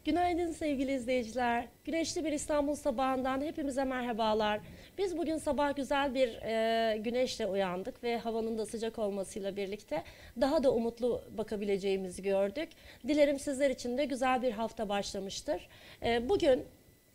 Günaydın sevgili izleyiciler. Güneşli bir İstanbul sabahından hepimize merhabalar. Biz bugün sabah güzel bir güneşle uyandık ve havanın da sıcak olmasıyla birlikte daha da umutlu bakabileceğimizi gördük. Dilerim sizler için de güzel bir hafta başlamıştır. Bugün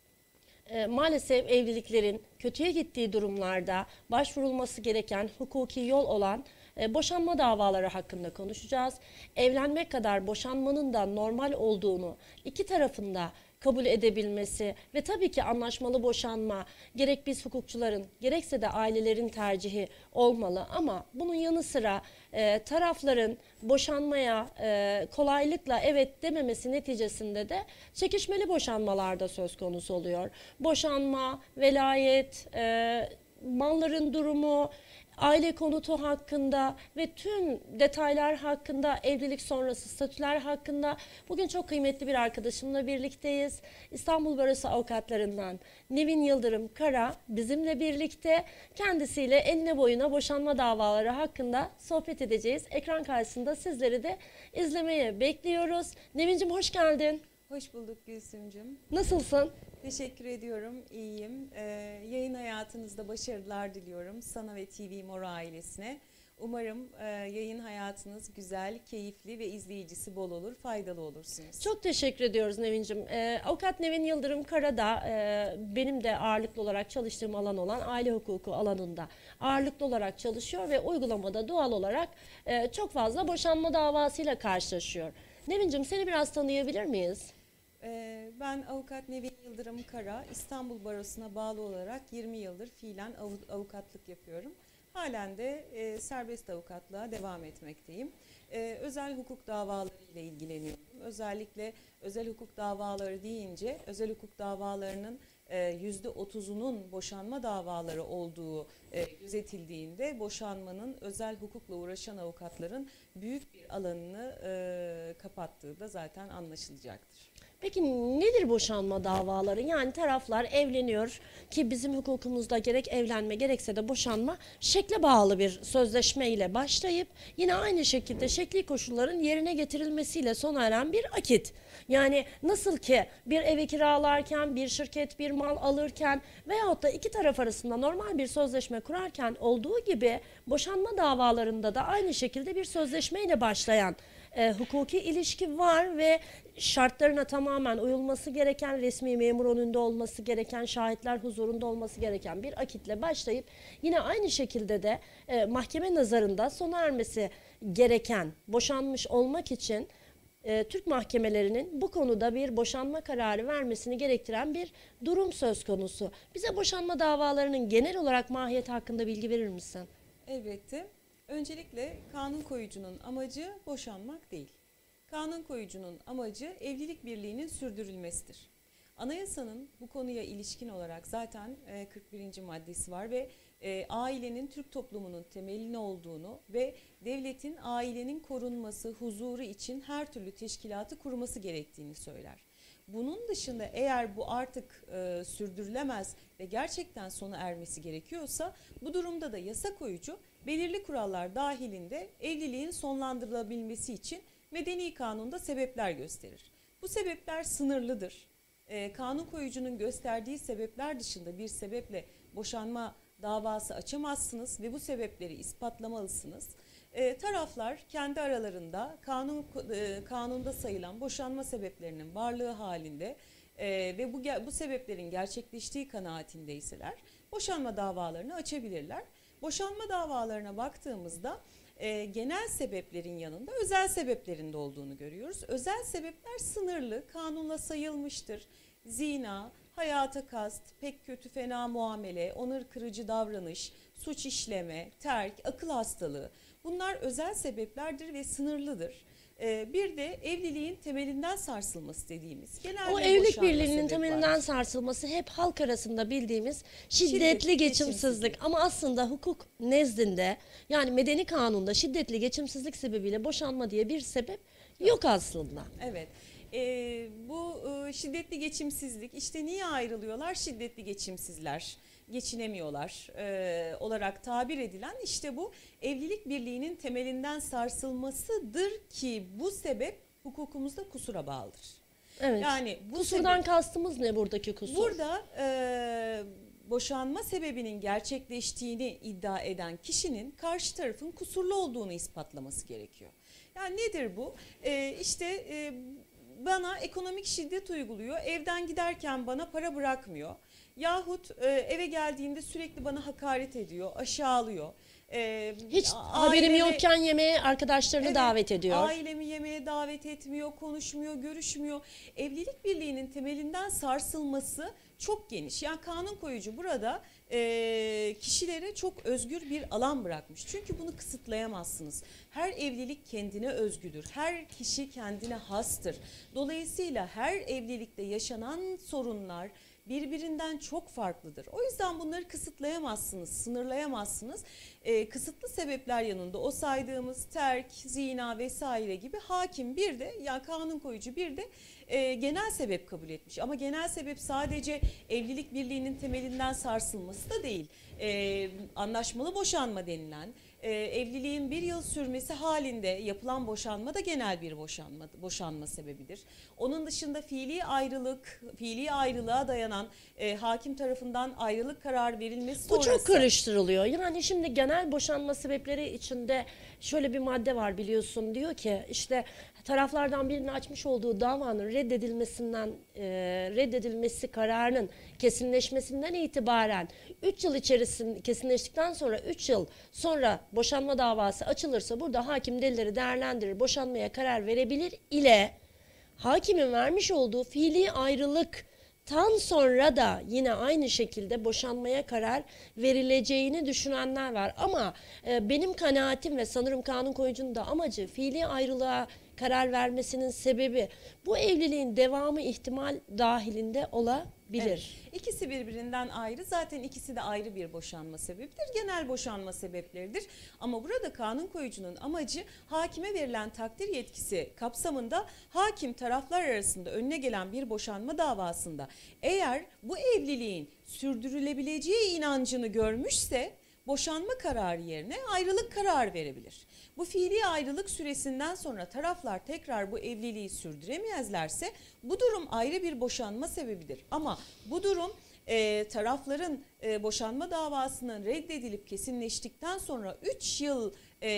maalesef evliliklerin kötüye gittiği durumlarda başvurulması gereken hukuki yol olan boşanma davaları hakkında konuşacağız. Evlenmek kadar boşanmanın da normal olduğunu iki tarafında kabul edebilmesi ve tabii ki anlaşmalı boşanma gerek biz hukukçuların gerekse de ailelerin tercihi olmalı, ama bunun yanı sıra tarafların boşanmaya kolaylıkla evet dememesi neticesinde de çekişmeli boşanmalarda söz konusu oluyor. Boşanma, velayet, malların durumu, aile konutu hakkında ve tüm detaylar hakkında, evlilik sonrası statüler hakkında bugün çok kıymetli bir arkadaşımla birlikteyiz. İstanbul Barosu avukatlarından Nevin Yıldırım Kara bizimle birlikte, kendisiyle enine boyuna boşanma davaları hakkında sohbet edeceğiz. Ekran karşısında sizleri de izlemeye bekliyoruz. Nevin'cim hoş geldin. Hoş bulduk Gülsümcüm. Nasılsın? Teşekkür ediyorum, iyiyim. Yayın hayatınızda başarılar diliyorum sana ve TV Mor ailesine. Umarım yayın hayatınız güzel, keyifli ve izleyicisi bol olur, faydalı olursunuz. Çok teşekkür ediyoruz Nevin'cim. Avukat Nevin Yıldırım Kara da benim de ağırlıklı olarak çalıştığım alan olan aile hukuku alanında ağırlıklı olarak çalışıyor ve uygulamada doğal olarak çok fazla boşanma davasıyla karşılaşıyor. Nevin'cim, seni biraz tanıyabilir miyiz? Ben avukat Nevin Yıldırım Kara, İstanbul Barosu'na bağlı olarak 20 yıldır fiilen avukatlık yapıyorum. Halen de serbest avukatlığa devam etmekteyim. Özel hukuk davaları ile ilgileniyorum. Özellikle özel hukuk davaları deyince özel hukuk davalarının %30'unun boşanma davaları olduğu gözetildiğinde boşanmanın özel hukukla uğraşan avukatların büyük bir alanını kapattığı da zaten anlaşılacaktır. Peki nedir boşanma davaları? Yani taraflar evleniyor ki bizim hukukumuzda gerek evlenme gerekse de boşanma şekle bağlı bir sözleşme ile başlayıp yine aynı şekilde şekli koşulların yerine getirilmesiyle sona eren bir akit. Yani nasıl ki bir evi kiralarken, bir şirket bir mal alırken veyahut da iki taraf arasında normal bir sözleşme kurarken olduğu gibi boşanma davalarında da aynı şekilde bir sözleşmeyle başlayan hukuki ilişki var ve şartlarına tamamen uyulması gereken, resmi memur önünde olması gereken, şahitler huzurunda olması gereken bir akitle başlayıp yine aynı şekilde de mahkeme nazarında sona ermesi gereken, boşanmış olmak için Türk mahkemelerinin bu konuda bir boşanma kararı vermesini gerektiren bir durum söz konusu. Bize boşanma davalarının genel olarak mahiyeti hakkında bilgi verir misin? Elbette. Öncelikle kanun koyucunun amacı boşanmak değil. Kanun koyucunun amacı evlilik birliğinin sürdürülmesidir. Anayasanın bu konuya ilişkin olarak zaten 41. maddesi var ve ailenin Türk toplumunun temelini olduğunu ve devletin ailenin korunması, huzuru için her türlü teşkilatı kurması gerektiğini söyler. Bunun dışında eğer bu artık sürdürülemez ve gerçekten sona ermesi gerekiyorsa bu durumda da yasa koyucu belirli kurallar dahilinde evliliğin sonlandırılabilmesi için medeni kanunda sebepler gösterir. Bu sebepler sınırlıdır. Kanun koyucunun gösterdiği sebepler dışında bir sebeple boşanma davası açamazsınız ve bu sebepleri ispatlamalısınız. Taraflar kendi aralarında kanunda sayılan boşanma sebeplerinin varlığı halinde ve bu sebeplerin gerçekleştiği kanaatindeyseler boşanma davalarını açabilirler. Boşanma davalarına baktığımızda genel sebeplerin yanında özel sebeplerin de olduğunu görüyoruz. Özel sebepler sınırlı, kanunla sayılmıştır. Zina, hayata kast, pek kötü fena muamele, onur kırıcı davranış, suç işleme, terk, akıl hastalığı. Bunlar özel sebeplerdir ve sınırlıdır. Bir de evliliğin temelinden sarsılması dediğimiz genel O bir evlilik boşanma birliğinin sebebi temelinden vardır. sarsılması hep halk arasında bildiğimiz şiddetli Şiddetli geçimsizlik, geçimsizlik. ama aslında hukuk nezdinde, yani medeni kanunda şiddetli geçimsizlik sebebiyle boşanma diye bir sebep yok aslında. Evet. Bu şiddetli geçimsizlik, işte niye ayrılıyorlar? Şiddetli geçimsizler, geçinemiyorlar olarak tabir edilen işte bu evlilik birliğinin temelinden sarsılmasıdır ki bu sebep hukukumuzda kusura bağlıdır. Evet. Yani bu Kusurdan kastımız ne buradaki kusur? burada boşanma sebebinin gerçekleştiğini iddia eden kişinin karşı tarafın kusurlu olduğunu ispatlaması gerekiyor. Yani nedir bu? İşte bana ekonomik şiddet uyguluyor, evden giderken bana para bırakmıyor. Yahut eve geldiğinde sürekli bana hakaret ediyor, aşağılıyor. Hiç haberim Ailemi- yokken yemeğe arkadaşlarını Evet, davet ediyor. Ailemi yemeğe davet etmiyor, konuşmuyor, görüşmüyor. Evlilik birliğinin temelinden sarsılması çok geniş. Yani kanun koyucu burada kişilere çok özgür bir alan bırakmış. Çünkü bunu kısıtlayamazsınız. Her evlilik kendine özgüdür. Her kişi kendine hastır. Dolayısıyla her evlilikte yaşanan sorunlar birbirinden çok farklıdır. O yüzden bunları kısıtlayamazsınız, sınırlayamazsınız. Kısıtlı sebepler yanında o saydığımız terk, zina vesaire gibi hakim bir de, yani kanun koyucu bir de genel sebep kabul etmiş. Ama genel sebep sadece evlilik birliğinin temelinden sarsılması da değil. Anlaşmalı boşanma denilen, evliliğin 1 yıl sürmesi halinde yapılan boşanma da genel bir boşanma sebebidir. Onun dışında fiili ayrılığa dayanan hakim tarafından ayrılık kararı verilmesi Bu sonrası. çok karıştırılıyor. Yani şimdi genel boşanma sebepleri içinde şöyle bir madde var biliyorsun. Diyor ki işte taraflardan birinin açmış olduğu davanın reddedilmesi kararının kesinleşmesinden itibaren 3 yıl içerisinde kesinleştikten sonra 3 yıl sonra boşanma davası açılırsa burada hakim delilleri değerlendirir, boşanmaya karar verebilir ile hakimin vermiş olduğu fiili ayrılıktan sonra da yine aynı şekilde boşanmaya karar verileceğini düşünenler var. Ama benim kanaatim ve sanırım kanun koyucunun da amacı fiili ayrılığa karar vermesinin sebebi bu evliliğin devamı ihtimal dahilinde olabilir. Evet. İkisi birbirinden ayrı, zaten ikisi de ayrı bir boşanma sebebidir. Genel boşanma sebepleridir. Ama burada kanun koyucunun amacı hakime verilen takdir yetkisi kapsamında hakim taraflar arasında önüne gelen bir boşanma davasında eğer bu evliliğin sürdürülebileceği inancını görmüşse boşanma kararı yerine ayrılık kararı verebilir. Bu fiili ayrılık süresinden sonra taraflar tekrar bu evliliği sürdüremezlerse bu durum ayrı bir boşanma sebebidir. Ama bu durum tarafların boşanma davasının reddedilip kesinleştikten sonra 3 yıl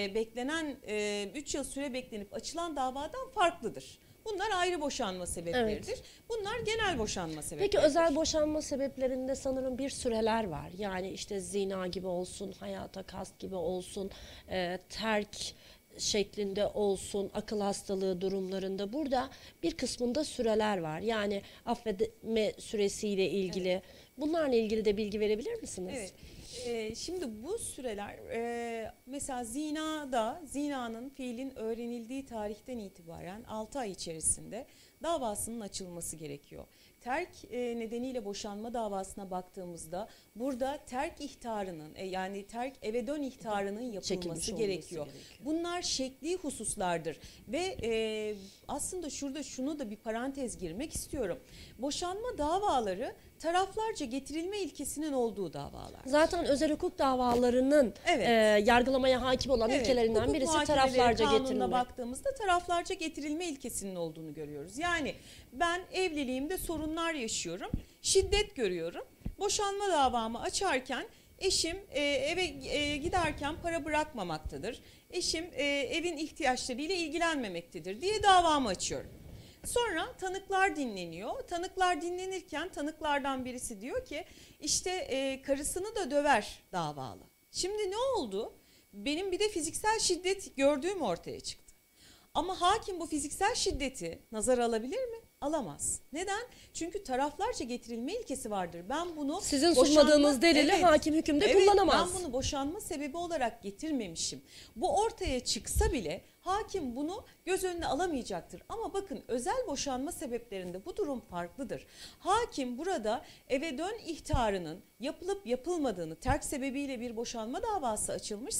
3 yıl süre beklenip açılan davadan farklıdır. Bunlar ayrı boşanma sebepleridir. Evet. Bunlar genel boşanma sebepleridir. Peki özel boşanma sebeplerinde sanırım bir süreler var. Yani işte zina gibi olsun, hayata kast gibi olsun, terk şeklinde olsun, akıl hastalığı durumlarında burada bir kısmında süreler var. Yani affetme süresiyle ilgili. Evet. Bunlarla ilgili de bilgi verebilir misiniz? Evet. Şimdi bu süreler mesela zinanın fiilin öğrenildiği tarihten itibaren 6 ay içerisinde davasının açılması gerekiyor. Terk nedeniyle boşanma davasına baktığımızda burada terk ihtarının yani terk eve dön ihtarının yapılması gerekiyor. Bunlar şekli hususlardır ve aslında şurada şunu da bir parantez girmek istiyorum. Boşanma davaları taraflarca getirilme ilkesinin olduğu davalar. Zaten özel hukuk davalarının yargılamaya hakim olan ilkelerinden birisi taraflarca getirilme. Baktığımızda taraflarca getirilme ilkesinin olduğunu görüyoruz. Yani ben evliliğimde sorunlar yaşıyorum, şiddet görüyorum. Boşanma davamı açarken eşim eve giderken para bırakmamaktadır. Eşim evin ihtiyaçlarıyla ilgilenmemektedir diye davamı açıyorum. Sonra tanıklar dinleniyor. Tanıklar dinlenirken tanıklardan birisi diyor ki işte karısını da döver davalı. Şimdi ne oldu? Benim bir de fiziksel şiddet gördüğüm ortaya çıktı. Ama hakim bu fiziksel şiddeti nazara alabilir mi? Alamaz. Neden? Çünkü taraflarca getirilme ilkesi vardır. Ben bunu sizin sunmadığınız delili hakim hükümde kullanamaz. Ben bunu boşanma sebebi olarak getirmemişim. Bu ortaya çıksa bile hakim bunu göz önüne alamayacaktır. Ama bakın özel boşanma sebeplerinde bu durum farklıdır. Hakim burada eve dön ihtarının yapılıp yapılmadığını, terk sebebiyle bir boşanma davası açılmışsa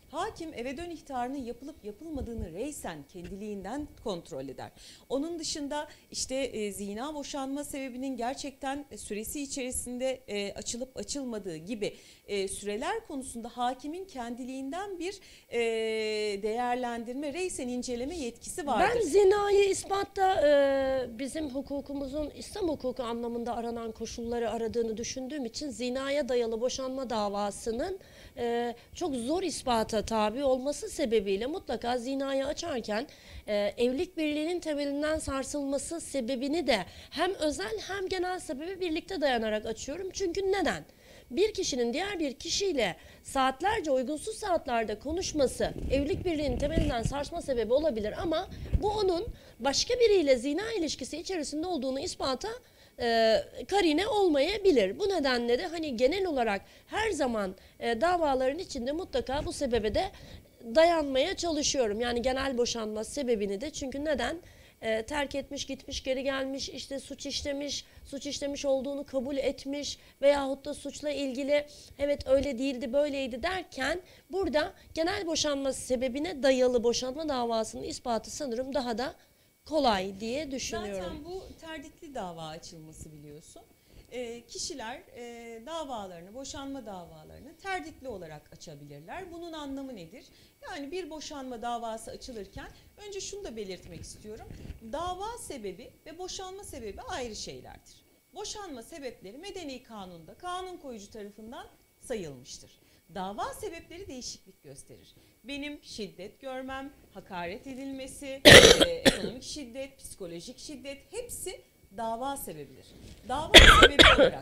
Hakim eve dön ihtarının yapılıp yapılmadığını reysen kendiliğinden kontrol eder. Onun dışında işte zina boşanma sebebinin gerçekten süresi içerisinde açılıp açılmadığı gibi süreler konusunda hakimin kendiliğinden bir değerlendirme, reysen inceleme yetkisi vardır. Ben zinayı ispatta bizim hukukumuzun İslam hukuku anlamında aranan koşulları aradığını düşündüğüm için zinaya dayalı boşanma davasının çok zor ispata tabi olması sebebiyle mutlaka zinayı açarken evlilik birliğinin temelinden sarsılması sebebini de hem özel hem genel sebebi birlikte dayanarak açıyorum. Çünkü neden? Bir kişinin diğer bir kişiyle saatlerce uygunsuz saatlerde konuşması evlilik birliğinin temelinden sarsma sebebi olabilir ama bu onun başka biriyle zina ilişkisi içerisinde olduğunu ispata karine olmayabilir. Bu nedenle de hani genel olarak her zaman davaların içinde mutlaka bu sebebe de dayanmaya çalışıyorum. Yani genel boşanma sebebini de, çünkü neden? Terk etmiş, gitmiş, geri gelmiş, işte suç işlemiş olduğunu kabul etmiş veyahut da suçla ilgili evet öyle değildi, böyleydi derken burada genel boşanma sebebine dayalı boşanma davasının ispatı sanırım daha da kolay diye düşünüyorum. Zaten bu terditli dava açılması biliyorsun. Kişiler davalarını, boşanma davalarını terditli olarak açabilirler. Bunun anlamı nedir? Yani bir boşanma davası açılırken önce şunu da belirtmek istiyorum. Dava sebebi ve boşanma sebebi ayrı şeylerdir. Boşanma sebepleri medeni kanunda kanun koyucu tarafından sayılmıştır. Dava sebepleri değişiklik gösterir. Benim şiddet görmem, hakaret edilmesi, ekonomik şiddet, psikolojik şiddet hepsi dava sebebidir. Dava sebebi olarak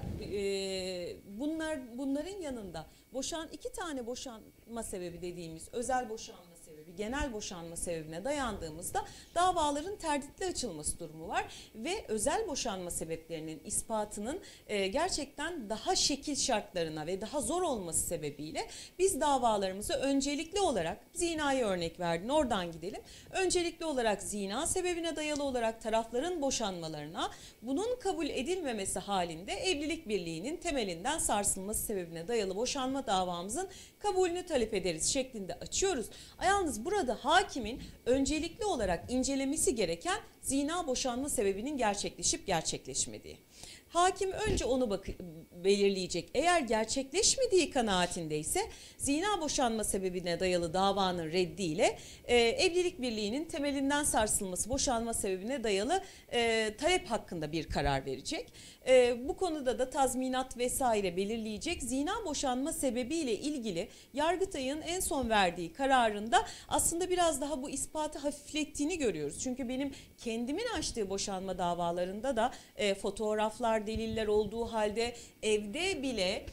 bunların yanında iki tane boşanma sebebi dediğimiz özel boşanma sebebi, genel boşanma sebebine dayandığımızda davaların terditli açılması durumu var ve özel boşanma sebeplerinin ispatının gerçekten daha şekil şartlarına ve daha zor olması sebebiyle biz davalarımızı öncelikli olarak, zinaya örnek verdin, oradan gidelim. Öncelikli olarak zina sebebine dayalı olarak tarafların boşanmalarına, bunun kabul edilmemesi halinde evlilik birliğinin temelinden sarsılması sebebine dayalı boşanma davamızın kabulünü talep ederiz şeklinde açıyoruz. Yalnız burada hakimin öncelikli olarak incelemesi gereken zina boşanma sebebinin gerçekleşip gerçekleşmediği. Hakim önce onu belirleyecek. Eğer gerçekleşmediği kanaatindeyse zina boşanma sebebine dayalı davanın reddiyle evlilik birliğinin temelinden sarsılması boşanma sebebine dayalı talep hakkında bir karar verecek. Bu konuda da tazminat vesaire belirleyecek. Zina boşanma sebebiyle ilgili Yargıtay'ın en son verdiği kararında aslında biraz daha bu ispatı hafiflettiğini görüyoruz. Çünkü benim kendimin açtığı boşanma davalarında da fotoğraflar, deliller olduğu halde evde bile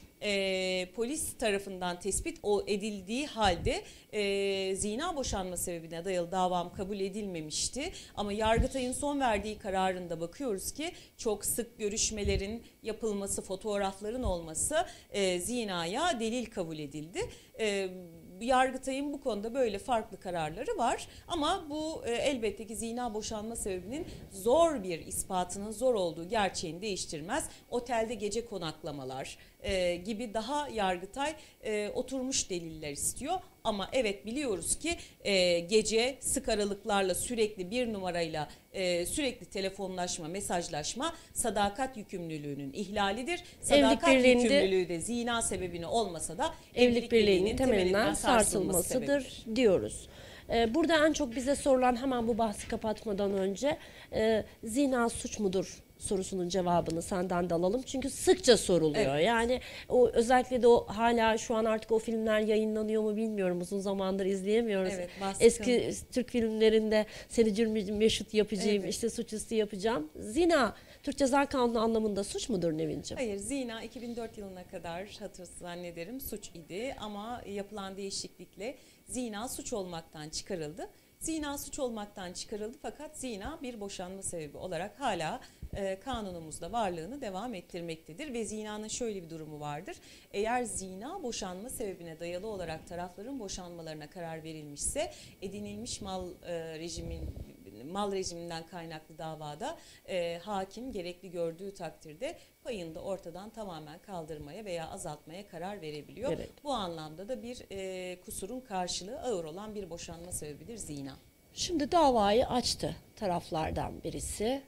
polis tarafından tespit edildiği halde zina boşanma sebebine dayalı davam kabul edilmemişti. Ama Yargıtay'ın son verdiği kararında bakıyoruz ki çok sık görüşmelerin yapılması, fotoğrafların olması zinaya delil kabul edildi. Yargıtay'ın bu konuda böyle farklı kararları var ama bu elbette ki zina boşanma sebebinin zor bir ispatının zor olduğu gerçeğini değiştirmez. Otelde gece konaklamalar gibi daha Yargıtay oturmuş deliller istiyor. Ama evet biliyoruz ki gece sık aralıklarla sürekli bir numarayla sürekli telefonlaşma, mesajlaşma sadakat yükümlülüğünün ihlalidir. Sadakat yükümlülüğü de zina sebebini olmasa da evlilik birliğinin temelinden sarsılmasıdır diyoruz. Burada en çok bize sorulan, hemen bu bahsi kapatmadan önce, zina suç mudur sorusunun cevabını senden de alalım. Çünkü sıkça soruluyor. Evet. Yani o özellikle de o hala şu an artık o filmler yayınlanıyor mu bilmiyorum. Uzun zamandır izleyemiyoruz. Evet, eski Türk filmlerinde seni cürmü meşhut yapacağım, evet, işte suçüstü yapacağım. Zina Türk Ceza Kanunu anlamında suç mudur Nevin'ciğim? Hayır, zina 2004 yılına kadar zannederim suç idi ama yapılan değişiklikle zina suç olmaktan çıkarıldı. Zina suç olmaktan çıkarıldı fakat zina bir boşanma sebebi olarak hala kanunumuzda varlığını devam ettirmektedir ve zinanın şöyle bir durumu vardır. Eğer zina boşanma sebebine dayalı olarak tarafların boşanmalarına karar verilmişse edinilmiş mal rejimine mal rejiminden kaynaklı davada hakim gerekli gördüğü takdirde payını da ortadan tamamen kaldırmaya veya azaltmaya karar verebiliyor. Evet. Bu anlamda da bir kusurun karşılığı ağır olan bir boşanma sebebidir zina. Şimdi davayı açtı taraflardan birisi.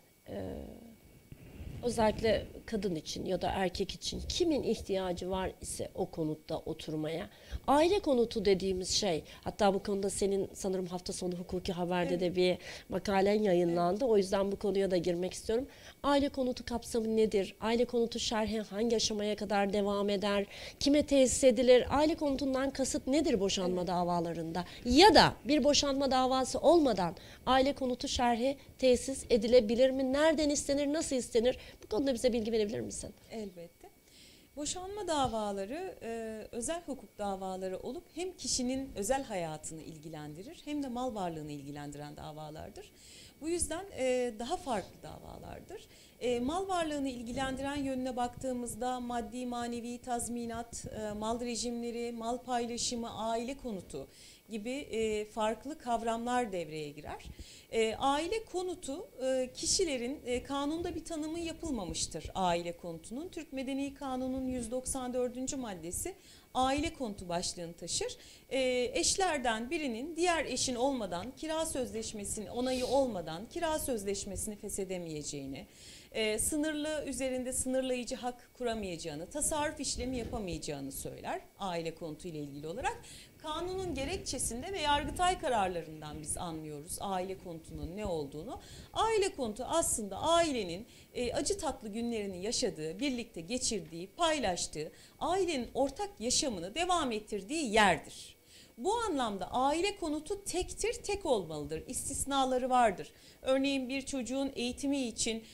Özellikle kadın için ya da erkek için kimin ihtiyacı var ise o konutta oturmaya. Aile konutu dediğimiz şey, hatta bu konuda senin sanırım hafta sonu Hukuki Haber'de de bir makalen yayınlandı. O yüzden bu konuya da girmek istiyorum. Aile konutu kapsamı nedir? Aile konutu şerhi hangi aşamaya kadar devam eder? Kime tesis edilir? Aile konutundan kasıt nedir boşanma davalarında? Ya da bir boşanma davası olmadan aile konutu şerhi tesis edilebilir mi? Nereden istenir? Nasıl istenir? Bu konuda bize bilgi verebilir misin? Elbette. Boşanma davaları özel hukuk davaları olup hem kişinin özel hayatını ilgilendirir hem de mal varlığını ilgilendiren davalardır. Bu yüzden daha farklı davalardır. Mal varlığını ilgilendiren yönüne baktığımızda maddi manevi tazminat, mal rejimleri, mal paylaşımı, aile konutu gibi farklı kavramlar devreye girer. Aile konutu kişilerin kanunda bir tanımı yapılmamıştır aile konutunun. Türk Medeni Kanunu'nun 194. maddesi aile konutu başlığını taşır. Eşlerden birinin diğer eşin olmadan kira sözleşmesinin onayı olmadan kira sözleşmesini feshedemeyeceğini, sınırlı üzerinde sınırlayıcı hak kuramayacağını, tasarruf işlemi yapamayacağını söyler aile konutu ile ilgili olarak. Kanunun gerekçesinde ve Yargıtay kararlarından biz anlıyoruz aile konutunun ne olduğunu. Aile konutu aslında ailenin acı tatlı günlerini yaşadığı, birlikte geçirdiği, paylaştığı, ailenin ortak yaşamını devam ettirdiği yerdir. Bu anlamda aile konutu tektir, tek olmalıdır. İstisnaları vardır. Örneğin bir çocuğun eğitimi için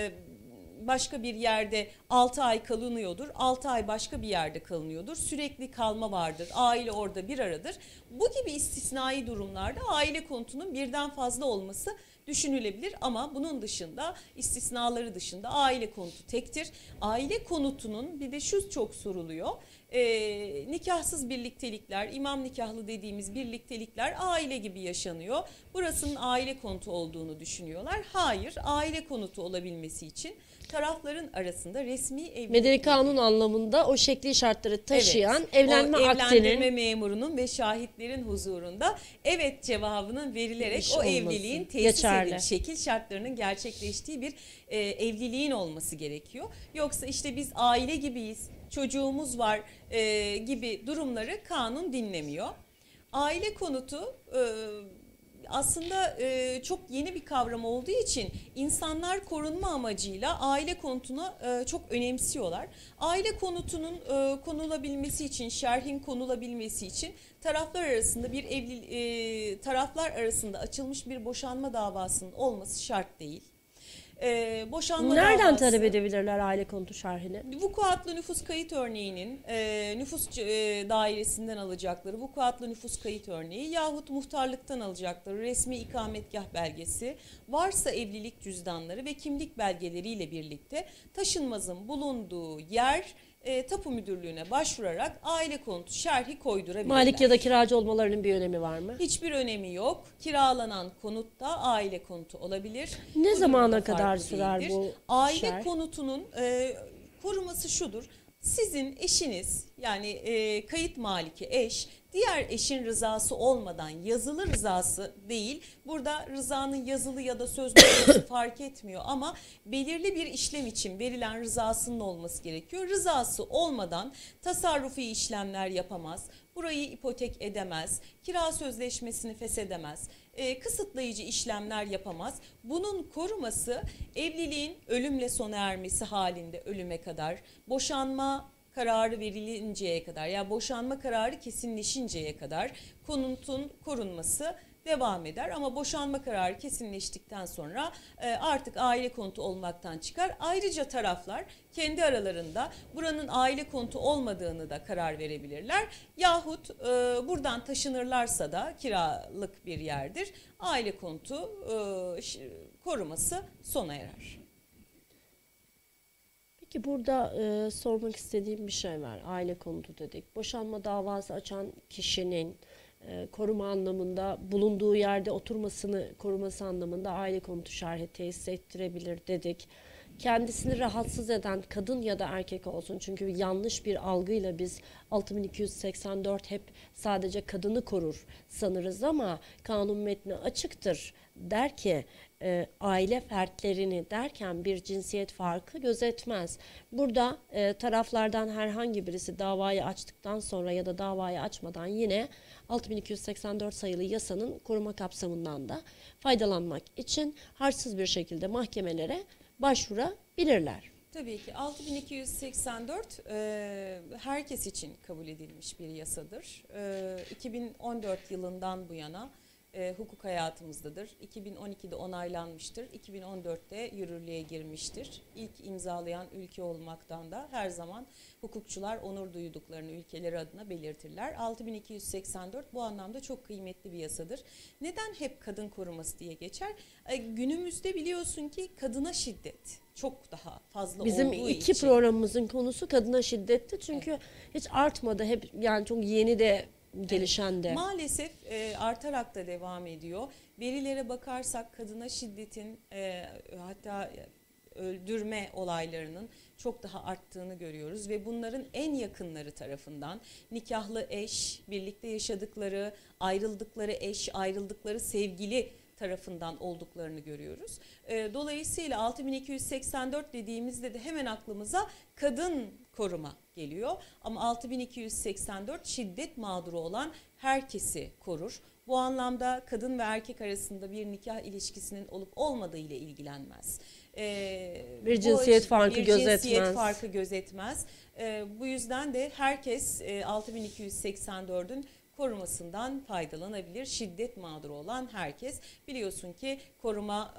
başka bir yerde 6 ay kalınıyordur. 6 ay başka bir yerde kalınıyordur. Sürekli kalma vardır. Aile orada bir aradır. Bu gibi istisnai durumlarda aile konutunun birden fazla olması düşünülebilir ama bunun dışında istisnaları dışında aile konutu tektir. Aile konutunun bir de şu çok soruluyor. Nikahsız birliktelikler, imam nikahlı dediğimiz birliktelikler aile gibi yaşanıyor. Burasının aile konutu olduğunu düşünüyorlar. Hayır, aile konutu olabilmesi için tarafların arasında resmi evlilik. Medeni kanun anlamında o şekli şartları taşıyan Evet, evlenme evlendirme akdinin memurunun ve şahitlerin huzurunda evet cevabının verilerek İş o olması evliliğin tesis geçerli. edilip şekil şartlarının gerçekleştiği bir evliliğin olması gerekiyor. Yoksa işte biz aile gibiyiz, çocuğumuz var gibi durumları kanun dinlemiyor. Aile konutu aslında çok yeni bir kavram olduğu için insanlar korunma amacıyla aile konutunu çok önemsiyorlar. Aile konutunun konulabilmesi için, şerhin konulabilmesi için taraflar arasında taraflar arasında açılmış bir boşanma davasının olması şart değil. Boşanma nereden davası, talep edebilirler aile konutu şerhini? vukuatlı nüfus kayıt örneğinin nüfus dairesinden alacakları vukuatlı nüfus kayıt örneği yahut muhtarlıktan alacakları resmi ikametgah belgesi, varsa evlilik cüzdanları ve kimlik belgeleriyle birlikte taşınmazın bulunduğu yer tapu müdürlüğüne başvurarak aile konutu şerhi koydurabilirler. Malik ya da kiracı olmalarının bir önemi var mı? Hiçbir önemi yok. Kiralanan konut da aile konutu olabilir. Ne Bu zamana durumda kadar farklı sürer değildir. bu Aile şerh? konutunun koruması şudur. Sizin eşiniz yani kayıt maliki eş diğer eşin rızası olmadan yazılı rızası değil. Burada rızanın yazılı ya da sözlü olması fark etmiyor ama belirli bir işlem için verilen rızasının olması gerekiyor. Rızası olmadan tasarrufi işlemler yapamaz. Burayı ipotek edemez, kira sözleşmesini feshedemez, kısıtlayıcı işlemler yapamaz. Bunun koruması evliliğin ölümle sona ermesi halinde ölüme kadar, boşanma kararı verilinceye kadar ya boşanma kararı kesinleşinceye kadar konutun korunması devam eder. Ama boşanma kararı kesinleştikten sonra artık aile konutu olmaktan çıkar. Ayrıca taraflar kendi aralarında buranın aile konutu olmadığını da karar verebilirler. Yahut buradan taşınırlarsa da kiralık bir yerdir. Aile konutu koruması sona erer. Peki burada sormak istediğim bir şey var. Aile konutu dedik. Boşanma davası açan kişinin koruma anlamında, bulunduğu yerde oturmasını koruması anlamında aile konutu şerhi tesis ettirebilir dedik. Kendisini rahatsız eden kadın ya da erkek olsun, çünkü yanlış bir algıyla biz 6284 hep sadece kadını korur sanırız ama kanun metni açıktır. Der ki aile fertlerini derken bir cinsiyet farkı gözetmez. Burada taraflardan herhangi birisi davayı açtıktan sonra ya da davayı açmadan yine 6284 sayılı yasanın koruma kapsamından da faydalanmak için harçsız bir şekilde mahkemelere başvurabilirler. Tabii ki 6284 herkes için kabul edilmiş bir yasadır. 2014 yılından bu yana hukuk hayatımızdadır. 2012'de onaylanmıştır. 2014'te yürürlüğe girmiştir. İlk imzalayan ülke olmaktan da her zaman hukukçular onur duyduklarını ülkeleri adına belirtirler. 6284 bu anlamda çok kıymetli bir yasadır. Neden hep kadın koruması diye geçer? Günümüzde biliyorsun ki kadına şiddet çok daha fazla Bizim olduğu iki için. programımızın konusu kadına şiddetti. Çünkü hiç artmadı. Hep yani çok yeni de gelişen de. Maalesef artarak da devam ediyor. Verilere bakarsak kadına şiddetin hatta öldürme olaylarının çok daha arttığını görüyoruz ve bunların en yakınları tarafından nikahlı eş, birlikte yaşadıkları, ayrıldıkları eş, ayrıldıkları sevgili tarafından olduklarını görüyoruz. Dolayısıyla 6284 dediğimizde de hemen aklımıza kadın koruma geliyor. Ama 6284 şiddet mağduru olan herkesi korur. Bu anlamda kadın ve erkek arasında bir nikah ilişkisinin olup olmadığı ile ilgilenmez. Bir cinsiyet farkı bir gözetmez. cinsiyet farkı gözetmez. Bu yüzden de herkes 6284'ün korumasından faydalanabilir. Şiddet mağduru olan herkes, biliyorsun ki koruma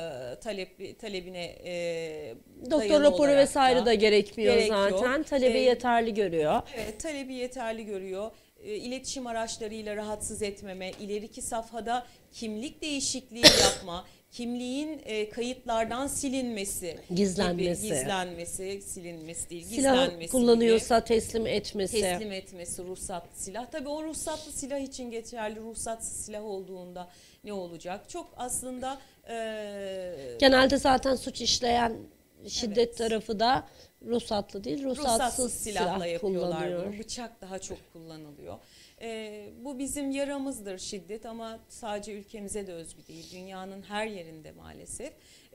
talebine doktor raporu vesaire de gerekmiyor zaten. Talebi yeterli görüyor. Evet, talebi yeterli görüyor. İletişim araçlarıyla rahatsız etmeme, ileriki safhada kimlik değişikliği yapma, kimliğin kayıtlardan silinmesi, gizlenmesi, silinmesi değil, gizlenmesi. Silah kullanıyorsa gibi. teslim etmesi. Teslim etmesi, ruhsatlı silah. Tabii o ruhsatlı silah için geçerli, ruhsatsız silah olduğunda ne olacak? Çok aslında... Genelde zaten suç işleyen şiddet tarafı da ruhsatlı değil, ruhsatsız silahla yapıyorlar kullanıyor. bunu. Bıçak daha çok kullanılıyor. Bu bizim yaramızdır şiddet ama sadece ülkemize de özgü değil. Dünyanın her yerinde maalesef.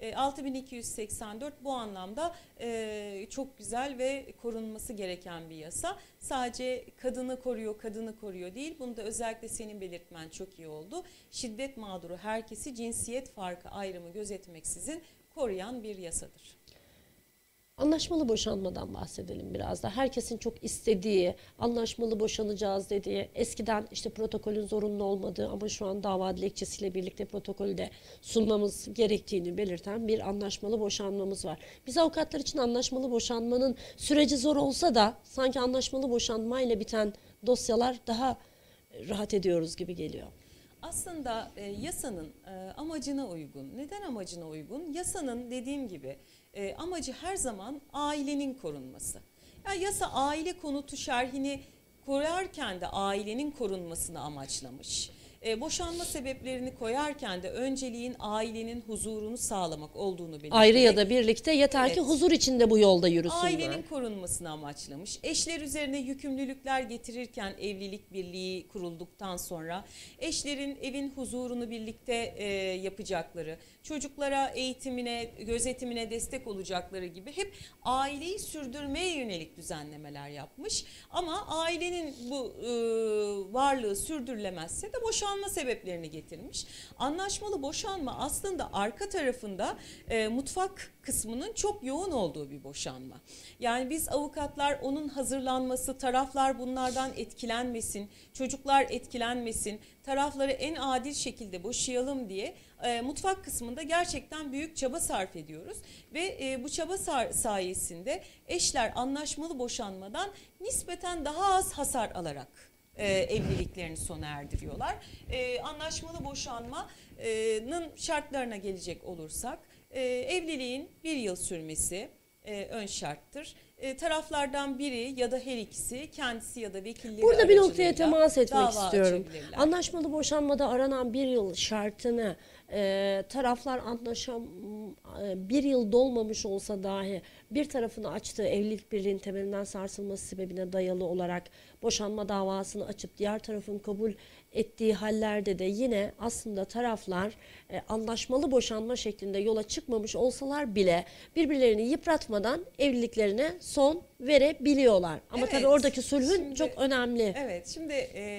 6284 bu anlamda çok güzel ve korunması gereken bir yasa. Sadece kadını koruyor değil. Bunu da özellikle senin belirtmen çok iyi oldu. Şiddet mağduru herkesi cinsiyet farkı ayrımı gözetmeksizin koruyan bir yasadır. Anlaşmalı boşanmadan bahsedelim biraz da. Herkesin çok istediği, anlaşmalı boşanacağız dediği, eskiden işte protokolün zorunlu olmadığı ama şu an dava dilekçesiyle birlikte protokolü de sunmamız gerektiğini belirten bir anlaşmalı boşanmamız var. Biz avukatlar için anlaşmalı boşanmanın süreci zor olsa da sanki anlaşmalı boşanmayla biten dosyalar daha rahat ediyoruz gibi geliyor. Aslında yasanın amacına uygun. Neden amacına uygun? Yasanın dediğim gibi amacı her zaman ailenin korunması. Yani yasa aile konutu şerhini koyarken de ailenin korunmasını amaçlamış. Boşanma sebeplerini koyarken de önceliğin ailenin huzurunu sağlamak olduğunu belirterek. Ayrı ya da birlikte yeter ki huzur içinde bu yolda yürüsünler. Ailenin korunmasını amaçlamış. Eşler üzerine yükümlülükler getirirken evlilik birliği kurulduktan sonra eşlerin evin huzurunu birlikte yapacakları, çocuklara eğitimine, gözetimine destek olacakları gibi hep aileyi sürdürmeye yönelik düzenlemeler yapmış. Ama ailenin bu varlığı sürdürülemezse de boşanma sebeplerini getirmiş. Anlaşmalı boşanma aslında arka tarafında mutfak kısmının çok yoğun olduğu bir boşanma. Yani biz avukatlar onun hazırlanması, taraflar bunlardan etkilenmesin, çocuklar etkilenmesin, tarafları en adil şekilde boşayalım diye mutfak kısmında gerçekten büyük çaba sarf ediyoruz. Ve bu çaba sayesinde eşler anlaşmalı boşanmadan nispeten daha az hasar alarak evliliklerini sona erdiriyorlar. Anlaşmalı boşanmanın şartlarına gelecek olursak evliliğin 1 yıl sürmesi, ön şarttır. Taraflardan biri ya da her ikisi kendisi ya da vekilleri Burada bir noktaya aracılığıyla temas etmek dava istiyorum. açabilirler. Anlaşmalı boşanmada aranan bir yıl şartını taraflar bir yıl dolmamış olsa dahi bir tarafını açtığı evlilik birliğinin temelinden sarsılması sebebine dayalı olarak boşanma davasını açıp diğer tarafın kabul ettiği hallerde de yine aslında taraflar anlaşmalı boşanma şeklinde yola çıkmamış olsalar bile birbirlerini yıpratmadan evliliklerine son verebiliyorlar. Ama Evet, tabii oradaki sulhün şimdi- çok önemli. Evet, şimdi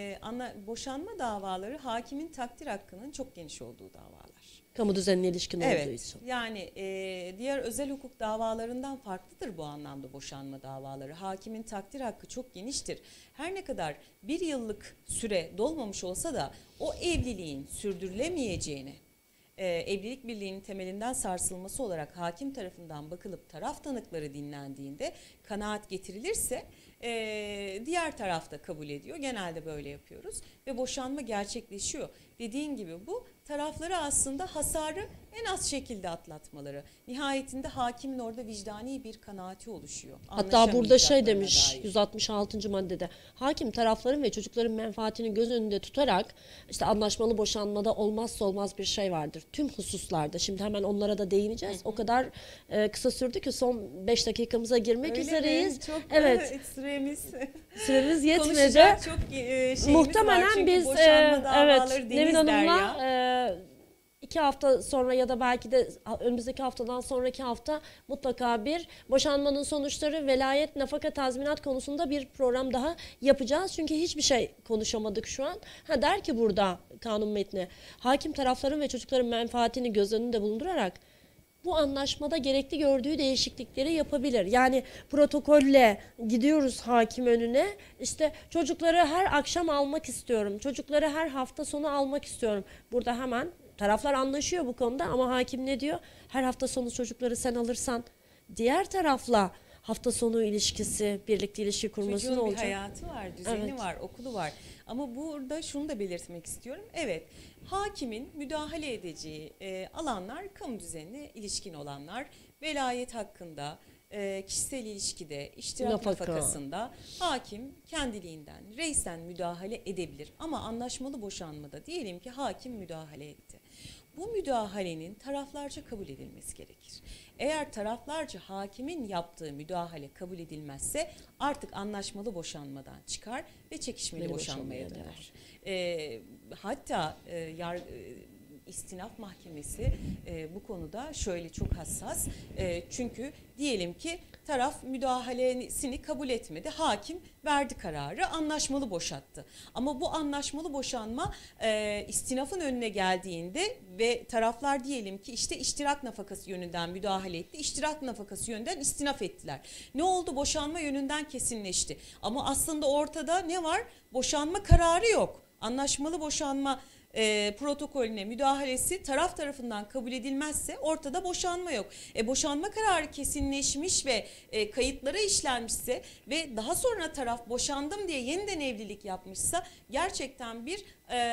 boşanma davaları hakimin takdir hakkının çok geniş olduğu davalar. Kamu düzenine ilişkin olduğu Evet, için. yani diğer özel hukuk davalarından farklıdır bu anlamda boşanma davaları. Hakimin takdir hakkı çok geniştir. Her ne kadar bir yıllık süre dolmamış olsa da o evliliğin sürdürülemeyeceğini, evlilik birliğinin temelinden sarsılması olarak hakim tarafından bakılıp taraf tanıkları dinlendiğinde kanaat getirilirse diğer taraf da kabul ediyor. Genelde böyle yapıyoruz ve boşanma gerçekleşiyor. Dediğin gibi bu tarafları aslında hasarı en az şekilde atlatmaları. Nihayetinde hakimin orada vicdani bir kanaati oluşuyor. Hatta burada şey Anlaşamayacaklarına demiş dair. 166. maddede hakim tarafların ve çocukların menfaatini göz önünde tutarak işte anlaşmalı boşanmada olmazsa olmaz bir şey vardır. Tüm hususlarda şimdi hemen onlara da değineceğiz. O kadar kısa sürdü ki son 5 dakikamıza girmek Öyle üzereyiz. mi? Çok Evet. Süremiz Yetmedi. konuşacak çok şeyimiz var. Muhtemelen Çünkü biz boşanma davaları evet deniz Nevin Hanım'la derya. 2 hafta sonra ya da belki de önümüzdeki haftadan sonraki hafta mutlaka bir boşanmanın sonuçları, velayet, nafaka, tazminat konusunda bir program daha yapacağız. Çünkü hiçbir şey konuşamadık şu an. Der ki burada kanun metni, hakim tarafların ve çocukların menfaatini göz önünde bulundurarak bu anlaşmada gerekli gördüğü değişiklikleri yapabilir. Yani protokolle gidiyoruz hakim önüne. İşte çocukları her akşam almak istiyorum. Çocukları her hafta sonu almak istiyorum. Burada hemen taraflar anlaşıyor bu konuda ama hakim ne diyor? Her hafta sonu çocukları sen alırsan diğer tarafla hafta sonu ilişkisi, birlikte ilişki kurması ne Çocuğun bir olacak? hayatı var, düzeni Evet. var, okulu var. Ama burada şunu da belirtmek istiyorum. Evet, hakimin müdahale edeceği alanlar kamu düzenine ilişkin olanlar, velayet hakkında, kişisel ilişkide, iştirak Nafaka. nafakasında hakim kendiliğinden reisen müdahale edebilir. Ama anlaşmalı boşanmada diyelim ki hakim müdahale etti. Bu müdahalenin taraflarca kabul edilmesi gerekir. Eğer taraflarca hakimin yaptığı müdahale kabul edilmezse artık anlaşmalı boşanmadan çıkar ve çekişmeli Beni boşanmaya boşanmaya döner. Hatta istinaf mahkemesi bu konuda şöyle çok hassas. Çünkü diyelim ki taraf müdahalesini kabul etmedi. Hakim verdi kararı, anlaşmalı boşattı. Ama bu anlaşmalı boşanma istinafın önüne geldiğinde ve taraflar diyelim ki işte iştirak nafakası yönünden müdahale etti. İştirak nafakası yönünden istinaf ettiler. Ne oldu? Boşanma yönünden kesinleşti. Ama aslında ortada ne var? Boşanma kararı yok. Anlaşmalı boşanma protokolüne müdahalesi taraf tarafından kabul edilmezse ortada boşanma yok. Boşanma kararı kesinleşmiş ve kayıtlara işlenmişse ve daha sonra taraf boşandım diye yeniden evlilik yapmışsa gerçekten bir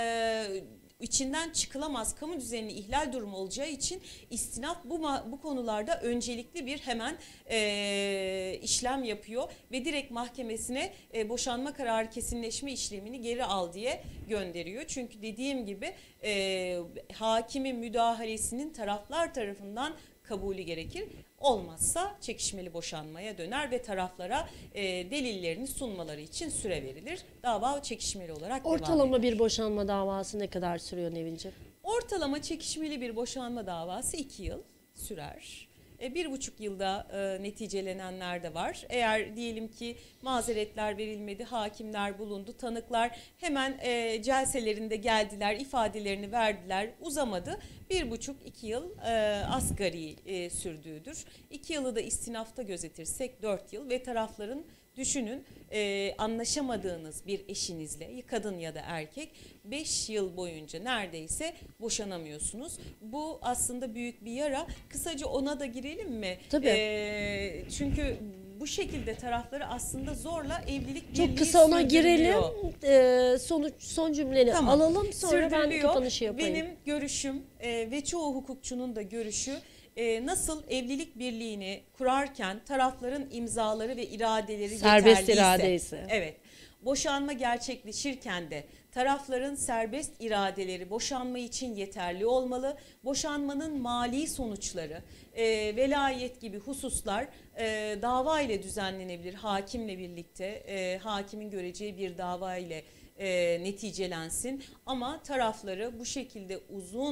içinden çıkılamaz kamu düzenini ihlal durumu olacağı için istinaf bu konularda öncelikli bir hemen işlem yapıyor ve direkt mahkemesine boşanma kararı kesinleşme işlemini geri al diye gönderiyor. Çünkü dediğim gibi hakimin müdahalesinin taraflar tarafından kabulü gerekir. Olmazsa çekişmeli boşanmaya döner ve taraflara delillerini sunmaları için süre verilir. Dava çekişmeli olarak devam eder. Ortalama bir boşanma davası ne kadar sürüyor Nevin'ciğim? Ortalama çekişmeli bir boşanma davası 2 yıl sürer. 1,5 yılda neticelenenler de var. Eğer diyelim ki mazeretler verilmedi, hakimler bulundu, tanıklar hemen celselerinde geldiler, ifadelerini verdiler, uzamadı. 1,5-2 yıl asgari sürdüğüdür. 2 yılı da istinafta gözetirsek 4 yıl ve tarafların düşünün anlaşamadığınız bir eşinizle kadın ya da erkek 5 yıl boyunca neredeyse boşanamıyorsunuz. Bu aslında büyük bir yara. Kısaca ona da girelim mi? Tabii. Çünkü bu şekilde tarafları aslında zorla evlilik birliği Çok kısa ona girelim. sürdürülüyor. Son cümleni Tamam. alalım. Sonra ben Sürdürülüyor. kapanışı yapayım. Benim görüşüm ve çoğu hukukçunun da görüşü, nasıl evlilik birliğini kurarken tarafların imzaları ve iradeleri Serbest yeterliyse, iradeyse. evet, boşanma gerçekleşirken de tarafların serbest iradeleri boşanma için yeterli olmalı. Boşanmanın mali sonuçları, velayet gibi hususlar dava ile düzenlenebilir. Hakimle birlikte, hakimin göreceği bir dava ile neticelensin. Ama tarafları bu şekilde uzun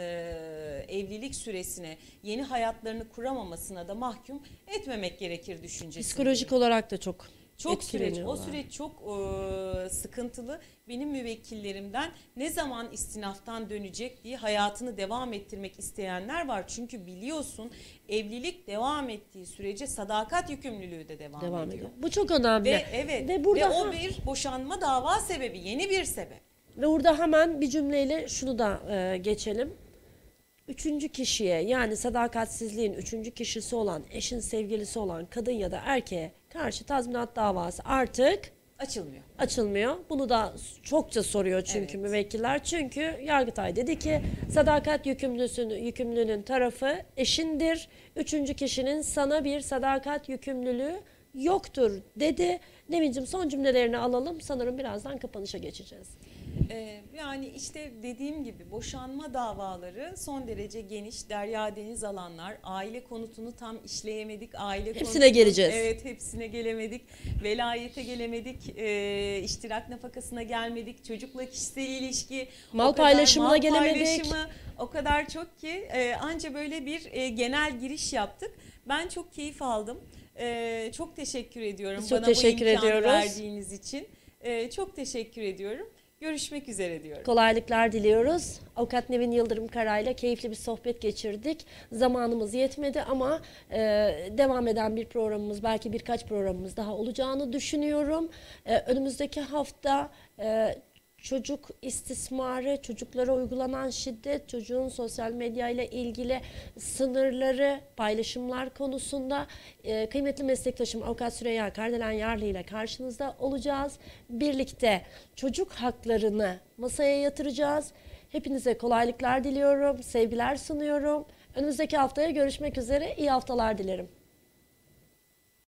evlilik süresine, yeni hayatlarını kuramamasına da mahkum etmemek gerekir düşüncesindeyim. Psikolojik olarak da çok Çok süreç, o etkileniyorlar. süreç çok sıkıntılı. Benim müvekkillerimden ne zaman istinaftan dönecek diye hayatını devam ettirmek isteyenler var. Çünkü biliyorsun, evlilik devam ettiği sürece sadakat yükümlülüğü de devam ediyor. Bu çok önemli. Ve evet, Ve burada o bir boşanma dava sebebi, yeni bir sebep. Ve burada hemen bir cümleyle şunu da geçelim. Üçüncü kişiye, yani sadakatsizliğin üçüncü kişisi olan, eşin sevgilisi olan kadın ya da erkeğe karşı tazminat davası artık açılmıyor. Bunu da çokça soruyor çünkü Evet. müvekkiller. Çünkü Yargıtay dedi ki sadakat yükümlünün tarafı eşindir. Üçüncü kişinin sana bir sadakat yükümlülüğü yoktur dedi. Nevin'cim, son cümlelerini alalım. Sanırım birazdan kapanışa geçeceğiz. Yani işte dediğim gibi boşanma davaları son derece geniş, derya deniz alanlar. Aile konutunu tam işleyemedik. Hepsine geleceğiz. Evet, hepsine gelemedik. Velayete gelemedik. İştirak nafakasına gelmedik. Çocukla kişisel ilişki. Mal paylaşımına gelemedik. O kadar çok ki anca böyle bir genel giriş yaptık. Ben çok keyif aldım. Çok teşekkür ediyorum. Biz çok bana teşekkür bu imkanı ediyoruz. verdiğiniz için. Çok teşekkür ediyorum. Görüşmek üzere diyorum. Kolaylıklar diliyoruz. Avukat Nevin Yıldırım Kara'yla keyifli bir sohbet geçirdik. Zamanımız yetmedi ama devam eden bir programımız, belki birkaç programımız daha olacağını düşünüyorum. Önümüzdeki hafta çocuk istismarı, çocuklara uygulanan şiddet, çocuğun sosyal medya ile ilgili sınırları, paylaşımlar konusunda kıymetli meslektaşım Avukat Süreyya Kardelen Yarlı ile karşınızda olacağız. Birlikte çocuk haklarını masaya yatıracağız. Hepinize kolaylıklar diliyorum, sevgiler sunuyorum. Önümüzdeki haftaya görüşmek üzere, iyi haftalar dilerim.